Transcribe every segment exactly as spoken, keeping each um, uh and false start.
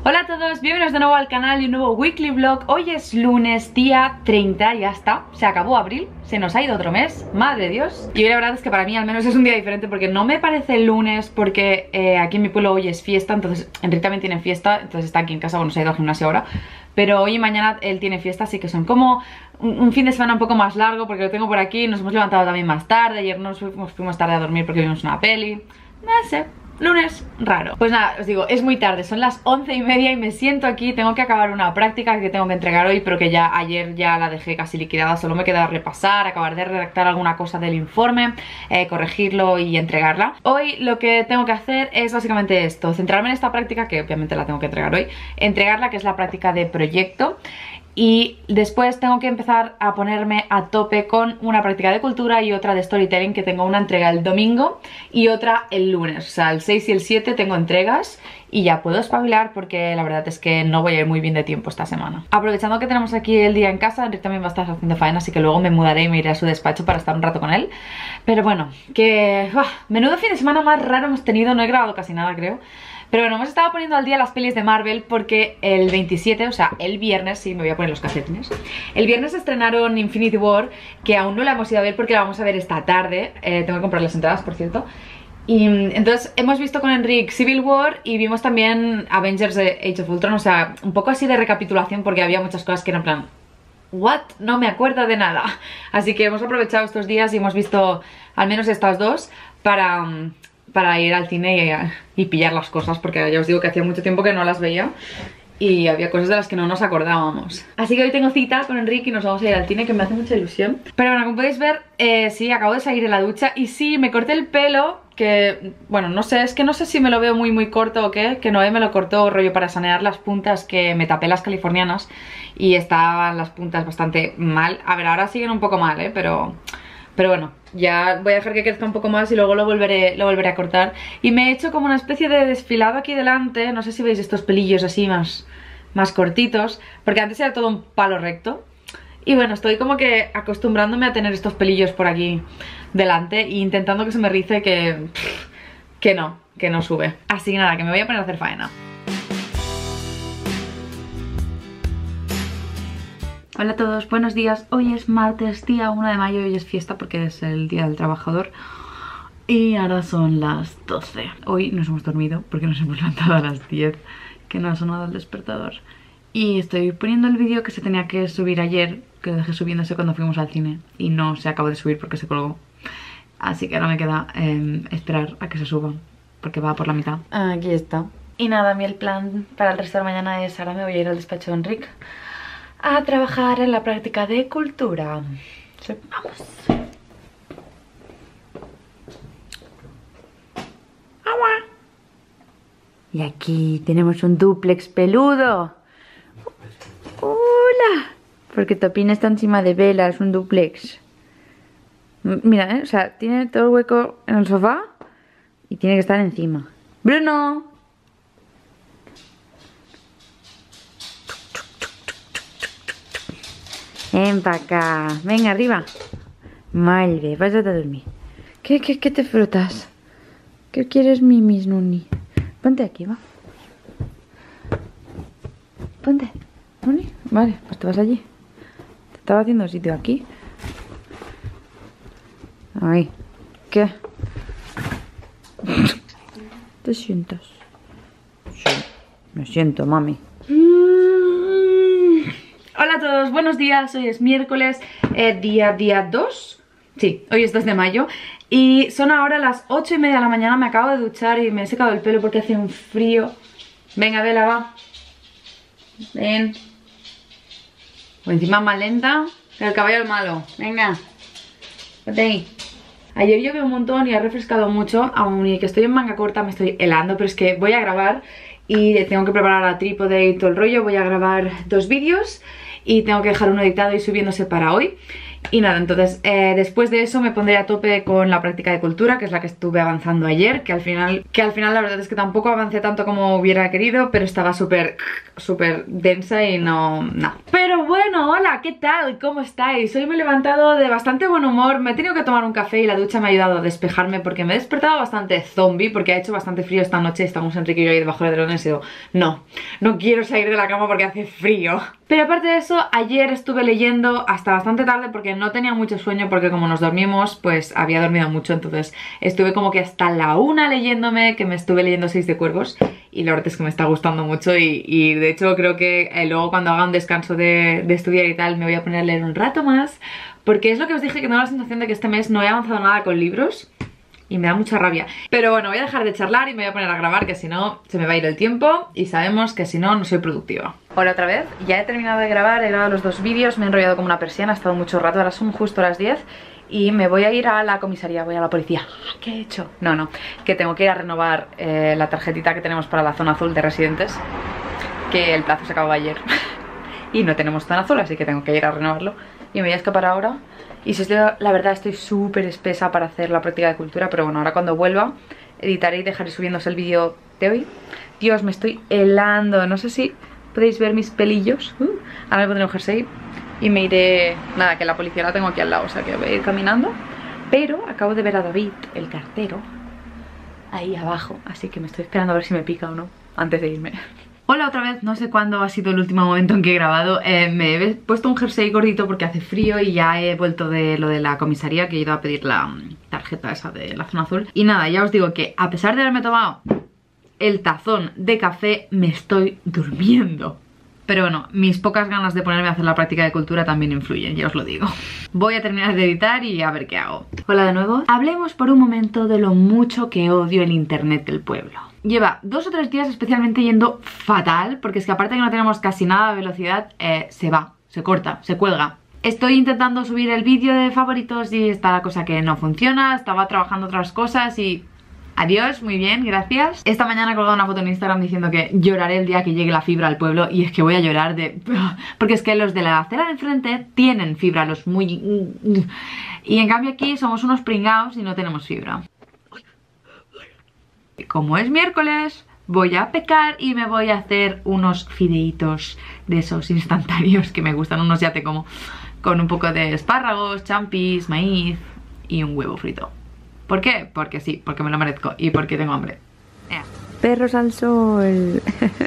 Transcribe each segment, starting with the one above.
Hola a todos, bienvenidos de nuevo al canal y un nuevo weekly vlog. Hoy es lunes, día treinta, ya está, se acabó abril, se nos ha ido otro mes, madre de Dios. Y hoy la verdad es que para mí al menos es un día diferente porque no me parece el lunes, porque eh, aquí en mi pueblo hoy es fiesta, entonces Enrique también tiene fiesta, entonces está aquí en casa, bueno, se ha ido al gimnasio ahora. Pero hoy y mañana él tiene fiesta, así que son como un, un fin de semana un poco más largo porque lo tengo por aquí. Nos hemos levantado también más tarde, ayer nos fuimos, fuimos tarde a dormir porque vimos una peli, no sé. Lunes raro. Pues nada, os digo, es muy tarde, son las once y media y me siento aquí. Tengo que acabar una práctica que tengo que entregar hoy, pero que ya ayer ya la dejé casi liquidada. Solo me queda repasar, acabar de redactar alguna cosa del informe, eh, corregirlo y entregarla. Hoy lo que tengo que hacer es básicamente esto: centrarme en esta práctica, que obviamente la tengo que entregar hoy, entregarla, que es la práctica de proyecto. Y después tengo que empezar a ponerme a tope con una práctica de cultura y otra de storytelling, que tengo una entrega el domingo y otra el lunes. O sea, el seis y el siete tengo entregas y ya puedo espabilar porque la verdad es que no voy a ir muy bien de tiempo esta semana. Aprovechando que tenemos aquí el día en casa, Enrique también va a estar haciendo faena, así que luego me mudaré y me iré a su despacho para estar un rato con él. Pero bueno, que... ¡Uah! Menudo fin de semana más raro hemos tenido, no he grabado casi nada, creo. Pero bueno, hemos estado poniendo al día las pelis de Marvel porque el veintisiete, o sea, el viernes, sí, me voy a poner los calcetines. El viernes estrenaron Infinity War, que aún no la hemos ido a ver porque la vamos a ver esta tarde. Eh, tengo que comprar las entradas, por cierto. Y entonces hemos visto con Enrique Civil War y vimos también Avengers Age of Ultron, o sea, un poco así de recapitulación porque había muchas cosas que eran en plan... ¿What? No me acuerdo de nada. Así que hemos aprovechado estos días y hemos visto al menos estas dos para... para ir al cine y, y pillar las cosas, porque ya os digo que hacía mucho tiempo que no las veía y había cosas de las que no nos acordábamos. Así que hoy tengo cita con Enrique y nos vamos a ir al cine, que me hace mucha ilusión. Pero bueno, como podéis ver, eh, sí, acabo de salir de la ducha y sí, me corté el pelo, que, bueno, no sé, es que no sé si me lo veo muy muy corto o qué, que Noé me lo cortó rollo para sanear las puntas, que me tapé las californianas y estaban las puntas bastante mal. A ver, ahora siguen un poco mal, eh, pero... Pero bueno, ya voy a dejar que crezca un poco más y luego lo volveré, lo volveré a cortar. Y me he hecho como una especie de desfilado aquí delante. No sé si veis estos pelillos así más, más cortitos, porque antes era todo un palo recto. Y bueno, estoy como que acostumbrándome a tener estos pelillos por aquí delante e intentando que se me rice, que, que no, que no sube. Así que nada, que me voy a poner a hacer faena. Hola a todos, buenos días. Hoy es martes, día uno de mayo, y hoy es fiesta porque es el día del trabajador. Y ahora son las doce. Hoy nos hemos dormido porque nos hemos levantado a las diez, que no ha sonado el despertador. Y estoy poniendo el vídeo que se tenía que subir ayer, que lo dejé subiéndose cuando fuimos al cine y no se acabó de subir porque se colgó. Así que ahora me queda eh, esperar a que se suba, porque va por la mitad. Aquí está. Y nada, a mí el plan para el resto de la mañana es: ahora me voy a ir al despacho de Enrique a trabajar en la práctica de cultura. Sí, vamos. Agua. Y aquí tenemos un dúplex peludo. Hola. Porque Topín está encima de Vela, es un dúplex. Mira, ¿eh? O sea, tiene todo el hueco en el sofá y tiene que estar encima. Bruno. Ven para acá. Venga, arriba. Malve, vas a dormir. ¿Qué, qué, qué te frotas? ¿Qué quieres, mimis, Nuni? Ponte aquí, va. Ponte, Nuni. Vale, pues te vas allí. Te estaba haciendo sitio aquí. Ahí. ¿Qué? ¿Te sientas? Sí, me siento, mami. Hola a todos, buenos días. Hoy es miércoles, eh, día, día dos. Sí, hoy es dos de mayo. Y son ahora las ocho y media de la mañana. Me acabo de duchar y me he secado el pelo porque hace un frío. Venga, Vela, va. Ven. O encima más lenta que el caballo del malo. Venga. Ponte ahí. Ayer llovió un montón y ha refrescado mucho. Aún y que estoy en manga corta me estoy helando, pero es que voy a grabar y tengo que preparar la trípode y todo el rollo. Voy a grabar dos vídeos y tengo que dejar uno editado y subiéndose para hoy. Y nada, entonces eh, después de eso me pondré a tope con la práctica de cultura, que es la que estuve avanzando ayer, que al final, que al final la verdad es que tampoco avancé tanto como hubiera querido, pero estaba súper, súper densa y no, no. Pero bueno, hola, ¿qué tal? ¿Cómo estáis? Hoy me he levantado de bastante buen humor, me he tenido que tomar un café y la ducha me ha ayudado a despejarme porque me he despertado bastante zombie, porque ha hecho bastante frío esta noche, estamos Enrique y yo ahí debajo del dron y he sido, no, no quiero salir de la cama porque hace frío. Pero aparte de eso, ayer estuve leyendo hasta bastante tarde porque no tenía mucho sueño, porque como nos dormimos, pues había dormido mucho, entonces estuve como que hasta la una leyéndome, que me estuve leyendo Seis de Cuervos, y la verdad es que me está gustando mucho y, y de hecho creo que eh, luego cuando haga un descanso de, de estudiar y tal me voy a poner a leer un rato más, porque es lo que os dije, que tengo la sensación de que este mes no he avanzado nada con libros y me da mucha rabia. Pero bueno, voy a dejar de charlar y me voy a poner a grabar, que si no se me va a ir el tiempo y sabemos que si no, no soy productiva. Hola otra vez, ya he terminado de grabar, he grabado los dos vídeos, me he enrollado como una persiana, ha estado mucho rato, ahora son justo las diez y me voy a ir a la comisaría, voy a la policía. ¿Qué he hecho? No, no, que tengo que ir a renovar eh, la tarjetita que tenemos para la zona azul de residentes, que el plazo se acabó ayer y no tenemos zona azul, así que tengo que ir a renovarlo y me voy a escapar ahora. Y si estoy, la verdad estoy súper espesa para hacer la práctica de cultura, pero bueno, ahora cuando vuelva editaré y dejaré subiéndose el vídeo de hoy. Dios, me estoy helando, no sé si podéis ver mis pelillos. uh, Ahora me pondré un jersey y me iré, nada, que la policía la tengo aquí al lado, o sea que voy a ir caminando. Pero acabo de ver a David, el cartero, ahí abajo, así que me estoy esperando a ver si me pica o no antes de irme. Hola otra vez, no sé cuándo ha sido el último momento en que he grabado. eh, Me he puesto un jersey gordito porque hace frío y ya he vuelto de lo de la comisaría, que he ido a pedir la tarjeta esa de la zona azul. Y nada, ya os digo que a pesar de haberme tomado el tazón de café, me estoy durmiendo. Pero bueno, mis pocas ganas de ponerme a hacer la práctica de cultura también influyen, ya os lo digo. Voy a terminar de editar y a ver qué hago. Hola de nuevo. Hablemos por un momento de lo mucho que odio el internet del pueblo. Lleva dos o tres días especialmente yendo fatal, porque es que aparte de que no tenemos casi nada de velocidad, eh, se va, se corta, se cuelga. Estoy intentando subir el vídeo de favoritos y está la cosa que no funciona, estaba trabajando otras cosas y... Adiós, muy bien, gracias. Esta mañana he colgado una foto en Instagram diciendo que lloraré el día que llegue la fibra al pueblo, y es que voy a llorar de... porque es que los de la acera de enfrente tienen fibra, los muy... y en cambio aquí somos unos pringaos y no tenemos fibra. Como es miércoles, voy a pecar y me voy a hacer unos fideitos de esos instantáneos que me gustan, unos ya te como, con un poco de espárragos, champis, maíz y un huevo frito. ¿Por qué? Porque sí, porque me lo merezco y porque tengo hambre. Yeah. Perros al sol.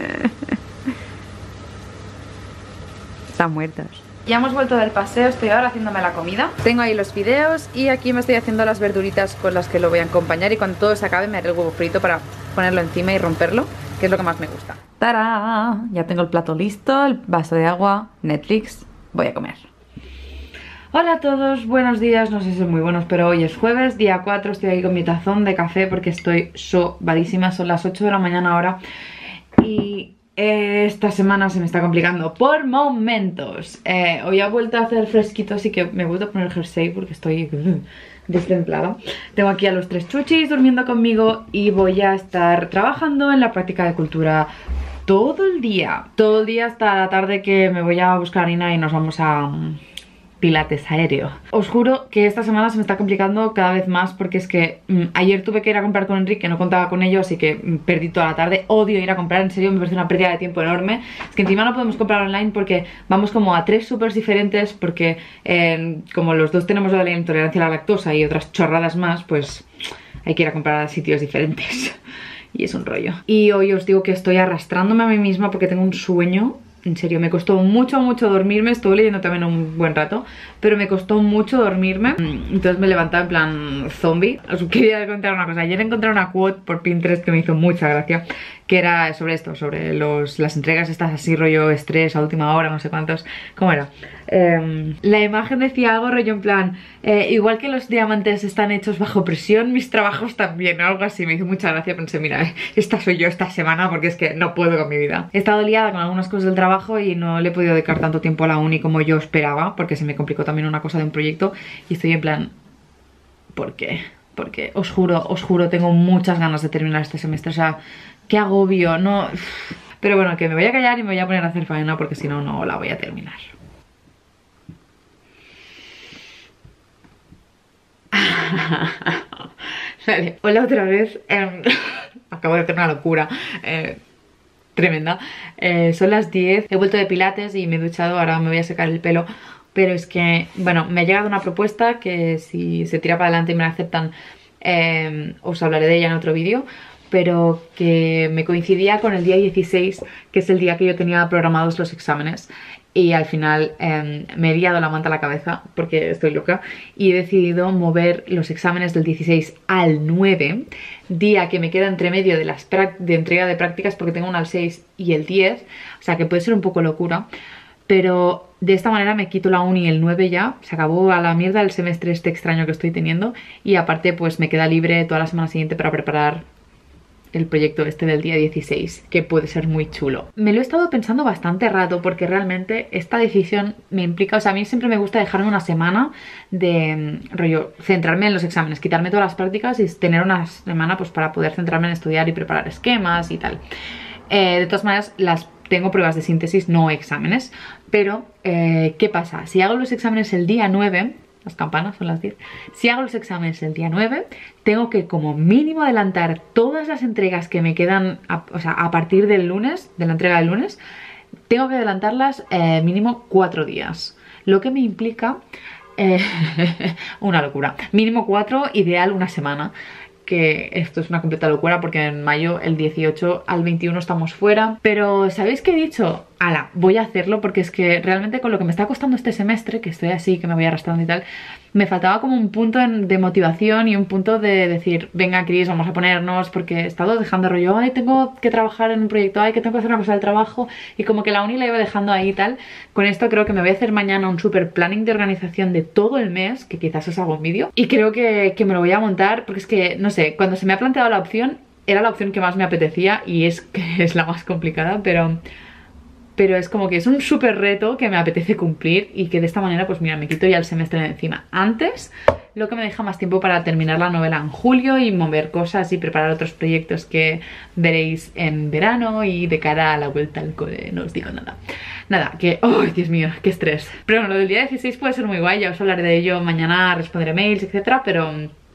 Están muertos. Ya hemos vuelto del paseo, estoy ahora haciéndome la comida. Tengo ahí los fideos y aquí me estoy haciendo las verduritas con las que lo voy a acompañar, y cuando todo se acabe me haré el huevo frito para ponerlo encima y romperlo, que es lo que más me gusta. ¡Tarán! Ya tengo el plato listo, el vaso de agua, Netflix, voy a comer. Hola a todos, buenos días, no sé si son muy buenos, pero hoy es jueves, día cuatro, estoy aquí con mi tazón de café porque estoy sobadísima, son las ocho de la mañana ahora y eh, esta semana se me está complicando por momentos. Eh, hoy ha vuelto a hacer fresquito, así que me he vuelto a poner el jersey porque estoy uh, destemplada. Tengo aquí a los tres chuchis durmiendo conmigo y voy a estar trabajando en la práctica de cultura todo el día, todo el día hasta la tarde, que me voy a buscar a Nina y nos vamos a... Um, pilates aéreo. Os juro que esta semana se me está complicando cada vez más porque es que mmm, ayer tuve que ir a comprar con Enrique, no contaba con ello, así que mmm, perdí toda la tarde. Odio ir a comprar, en serio me parece una pérdida de tiempo enorme. Es que encima no podemos comprar online porque vamos como a tres supers diferentes, porque eh, como los dos tenemos lo de la intolerancia a la lactosa y otras chorradas más, pues hay que ir a comprar a sitios diferentes y es un rollo. Y hoy os digo que estoy arrastrándome a mí misma porque tengo un sueño. En serio, me costó mucho, mucho dormirme. Estuve leyendo también un buen rato, pero me costó mucho dormirme. Entonces me levantaba en plan zombie. Os quería contar una cosa. Ayer encontré una quote por Pinterest que me hizo mucha gracia, que era sobre esto, sobre los, las entregas estas así rollo estrés a última hora, no sé cuántos. ¿Cómo era? Eh, la imagen decía algo rollo en plan eh, igual que los diamantes están hechos bajo presión, mis trabajos también, algo así. Me hizo mucha gracia, pensé, mira, esta soy yo esta semana porque es que no puedo con mi vida. He estado liada con algunas cosas del trabajo y no le he podido dedicar tanto tiempo a la uni como yo esperaba, porque se me complicó también una cosa de un proyecto y estoy en plan, ¿por qué? Porque os juro, os juro, tengo muchas ganas de terminar este semestre, o sea, qué agobio, no... Pero bueno, que me voy a callar y me voy a poner a hacer faena porque si no, no la voy a terminar. Vale, hola otra vez. eh, Acabo de hacer una locura eh, tremenda. eh, Son las diez, he vuelto de pilates y me he duchado, ahora me voy a secar el pelo. Pero es que, bueno, me ha llegado una propuesta que si se tira para adelante y me la aceptan, eh, os hablaré de ella en otro vídeo. Pero que me coincidía con el día dieciséis, que es el día que yo tenía programados los exámenes. Y al final eh, me he liado la manta a la cabeza porque estoy loca y he decidido mover los exámenes del dieciséis al nueve, día que me queda entre medio de, las de entrega de prácticas, porque tengo una al seis y el diez, o sea que puede ser un poco locura. Pero de esta manera me quito la uni el nueve ya, se acabó a la mierda el semestre este extraño que estoy teniendo. Y aparte pues me queda libre toda la semana siguiente para preparar el proyecto este del día dieciséis, que puede ser muy chulo. Me lo he estado pensando bastante rato porque realmente esta decisión me implica, o sea, a mí siempre me gusta dejarme una semana de rollo, centrarme en los exámenes, quitarme todas las prácticas y tener una semana pues para poder centrarme en estudiar y preparar esquemas y tal. Eh, de todas maneras, las tengo pruebas de síntesis, no exámenes, pero eh, ¿qué pasa? Si hago los exámenes el día nueve, las campanas son las diez. Si hago los exámenes el día nueve, tengo que como mínimo adelantar todas las entregas que me quedan, a, o sea, a partir del lunes, de la entrega del lunes, tengo que adelantarlas eh, mínimo cuatro días. Lo que me implica eh, una locura. Mínimo cuatro, ideal una semana. Que esto es una completa locura porque en mayo, el dieciocho al veintiuno estamos fuera. Pero ¿sabéis qué he dicho? Ala, voy a hacerlo porque es que realmente con lo que me está costando este semestre, que estoy así, que me voy arrastrando y tal, me faltaba como un punto de motivación y un punto de decir, venga Cris, vamos a ponernos, porque he estado dejando rollo, ay, tengo que trabajar en un proyecto, ay, que tengo que hacer una cosa del trabajo, y como que la uni la iba dejando ahí y tal. Con esto creo que me voy a hacer mañana un super planning de organización de todo el mes, que quizás os hago un vídeo, y creo que, que me lo voy a montar, porque es que, no sé, cuando se me ha planteado la opción, era la opción que más me apetecía y es que es la más complicada, pero... Pero es como que es un súper reto que me apetece cumplir y que de esta manera, pues mira, me quito ya el semestre de encima antes, lo que me deja más tiempo para terminar la novela en julio y mover cosas y preparar otros proyectos que veréis en verano y de cara a la vuelta al cole. No os digo nada. Nada, que... ¡Oh, Dios mío! ¡Qué estrés! Pero bueno, lo del día dieciséis puede ser muy guay, ya os hablaré de ello mañana, responderé mails, etcétera, pero...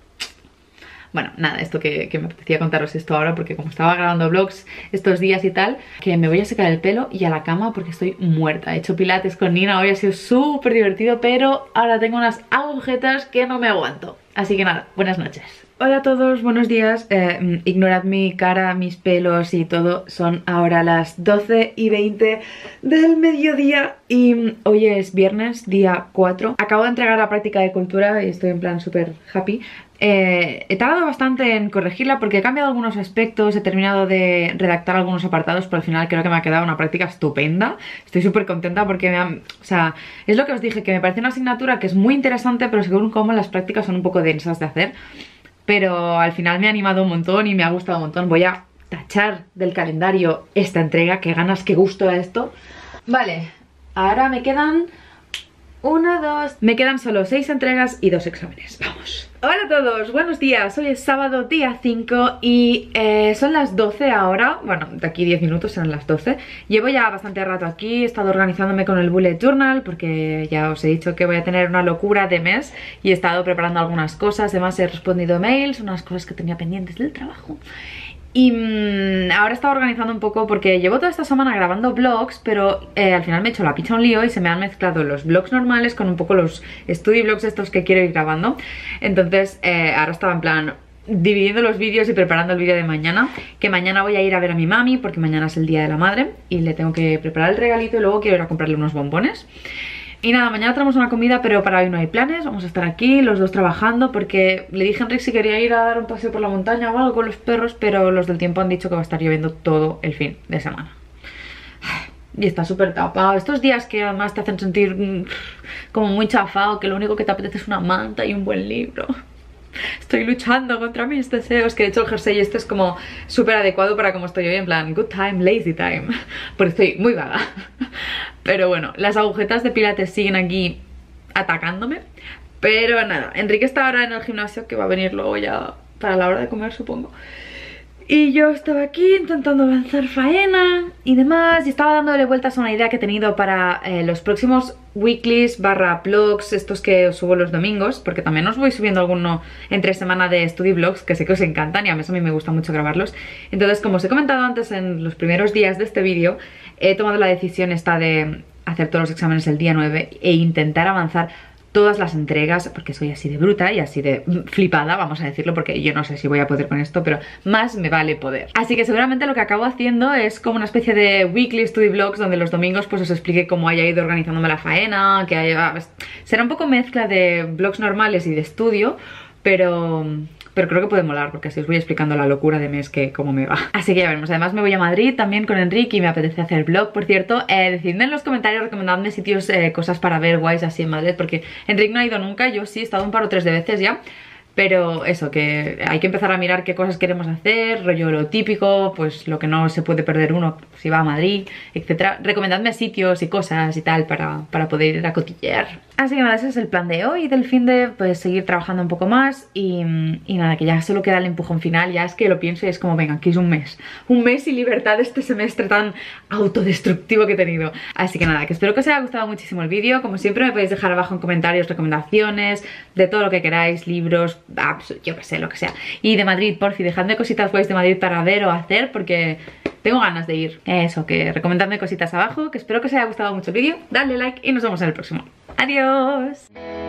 Bueno, nada, esto que, que me apetecía contaros esto ahora porque como estaba grabando vlogs estos días y tal, que me voy a secar el pelo y a la cama porque estoy muerta. He hecho pilates con Nina, hoy ha sido súper divertido, pero ahora tengo unas agujetas que no me aguanto. Así que nada, buenas noches. Hola a todos, buenos días. Eh, ignorad mi cara, mis pelos y todo. Son ahora las doce y veinte del mediodía y hoy es viernes, día cuatro. Acabo de entregar la práctica de cultura y estoy en plan súper happy. Eh, he tardado bastante en corregirla porque he cambiado algunos aspectos, he terminado de redactar algunos apartados, pero al final creo que me ha quedado una práctica estupenda. Estoy súper contenta porque me han, o sea, es lo que os dije, que me parece una asignatura que es muy interesante, pero según cómo las prácticas son un poco densas de hacer. Pero al final me ha animado un montón y me ha gustado un montón. Voy a tachar del calendario esta entrega, qué ganas, qué gusto a esto. Vale, ahora me quedan... Una, dos... Me quedan solo seis entregas y dos exámenes. Vamos. Hola a todos, buenos días. Hoy es sábado, día cinco y eh, son las doce ahora. Bueno, de aquí diez minutos serán las doce. Llevo ya bastante rato aquí, he estado organizándome con el bullet journal porque ya os he dicho que voy a tener una locura de mes y he estado preparando algunas cosas. Además he respondido mails, unas cosas que tenía pendientes del trabajo. Y mmm, ahora he estado organizando un poco porque llevo toda esta semana grabando vlogs, pero eh, al final me he hecho la picha un lío y se me han mezclado los vlogs normales con un poco los study vlogs estos que quiero ir grabando. Entonces eh, ahora estaba en plan dividiendo los vídeos y preparando el vídeo de mañana, que mañana voy a ir a ver a mi mami porque mañana es el día de la madre y le tengo que preparar el regalito y luego quiero ir a comprarle unos bombones. Y nada, mañana tenemos una comida, pero para hoy no hay planes. Vamos a estar aquí, los dos trabajando, porque le dije a Enrique si quería ir a dar un paseo por la montaña o algo con los perros, pero los del tiempo han dicho que va a estar lloviendo todo el fin de semana. Y está súper tapado. Estos días que además te hacen sentir mmm, como muy chafado, que lo único que te apetece es una manta y un buen libro. Estoy luchando contra mis deseos, que de hecho el jersey este es como súper adecuado para como estoy hoy, en plan good time, lazy time, porque estoy muy vaga. Pero bueno, las agujetas de pilates siguen aquí atacándome. Pero nada, Enrique está ahora en el gimnasio, que va a venir luego ya para la hora de comer, supongo. Y yo estaba aquí intentando avanzar faena y demás, y estaba dándole vueltas a una idea que he tenido para eh, los próximos weeklies barra vlogs, estos que os subo los domingos, porque también os voy subiendo alguno entre semana de study vlogs, que sé que os encantan y a mí, a mí me gusta mucho grabarlos. Entonces, como os he comentado antes en los primeros días de este vídeo, he tomado la decisión esta de hacer todos los exámenes el día nueve e intentar avanzar todas las entregas, porque soy así de bruta y así de flipada, vamos a decirlo, porque yo no sé si voy a poder con esto, pero más me vale poder. Así que seguramente lo que acabo haciendo es como una especie de weekly study vlogs, donde los domingos pues os explique cómo haya ido organizándome la faena, que haya... será un poco mezcla de vlogs normales y de estudio, pero... pero creo que puede molar, porque así os voy explicando la locura de mes que cómo me va. Así que ya veremos. Además me voy a Madrid también con Enrique y me apetece hacer vlog. Por cierto, eh, decidme en los comentarios, recomendadme sitios, eh, cosas para ver guays así en Madrid, porque Enrique no ha ido nunca, yo sí he estado un par o tres de veces ya. Pero eso, que hay que empezar a mirar qué cosas queremos hacer, rollo lo típico, pues lo que no se puede perder uno si va a Madrid, etcétera. Recomendadme sitios y cosas y tal para, para poder ir a cotillear. Así que nada, ese es el plan de hoy, del fin de pues seguir trabajando un poco más y, y nada, que ya solo queda el empujón final. Ya es que lo pienso y es como, venga, aquí es un mes. Un mes y libertad de este semestre tan autodestructivo que he tenido. Así que nada, que espero que os haya gustado muchísimo el vídeo. Como siempre me podéis dejar abajo en comentarios recomendaciones de todo lo que queráis, libros, apps, yo que sé, lo que sea. Y de Madrid, porfi, dejadme cositas guays de Madrid para ver o hacer, porque tengo ganas de ir. Eso, que recomendadme cositas abajo, que espero que os haya gustado mucho el vídeo. Dale like y nos vemos en el próximo. Adiós.